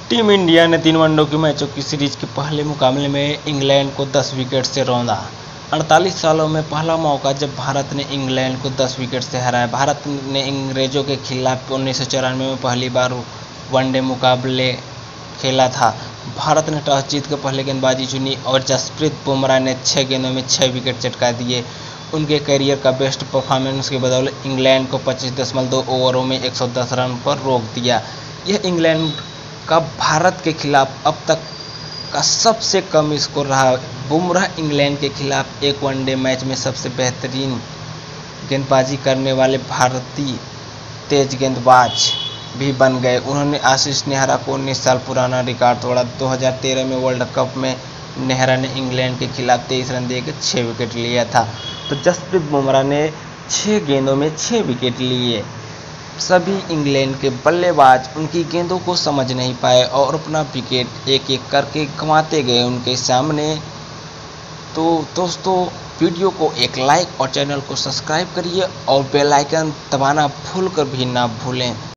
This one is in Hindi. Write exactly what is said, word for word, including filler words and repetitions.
टीम इंडिया ने तीन वनडे की मैचों की सीरीज के पहले मुकाबले में इंग्लैंड को दस विकेट से रौंदा। अड़तालीस सालों में पहला मौका जब भारत ने इंग्लैंड को दस विकेट से हराया। भारत ने अंग्रेजों के खिलाफ उन्नीस सौ चौरानवे में पहली बार वनडे मुकाबले खेला था। भारत ने टॉस जीतकर पहले गेंदबाजी चुनी और जसप्रीत बुमराह ने छह गेंदों में छह विकेट चटका दिए। उनके करियर का बेस्ट परफॉर्मेंस की बदौलत इंग्लैंड को पच्चीस दशमलव दो ओवरों में एक सौ दस रन पर रोक दिया। यह इंग्लैंड का भारत के खिलाफ अब तक का सबसे कम स्कोर रहा। बुमराह इंग्लैंड के खिलाफ एक वनडे मैच में सबसे बेहतरीन गेंदबाजी करने वाले भारतीय तेज गेंदबाज भी बन गए। उन्होंने आशीष नेहरा को उन्नीस साल पुराना रिकॉर्ड तोड़ा। दो हज़ार तेरह में वर्ल्ड कप में नेहरा ने इंग्लैंड के खिलाफ तेईस रन देकर छह विकेट लिया था, तो जसप्रीत बुमराह ने छह गेंदों में छह विकेट लिए। सभी इंग्लैंड के बल्लेबाज उनकी गेंदों को समझ नहीं पाए और अपना विकेट एक एक करके गंवाते गए उनके सामने। तो दोस्तों, वीडियो को एक लाइक और चैनल को सब्सक्राइब करिए और बेल आइकन दबाना भूल कर भी ना भूलें।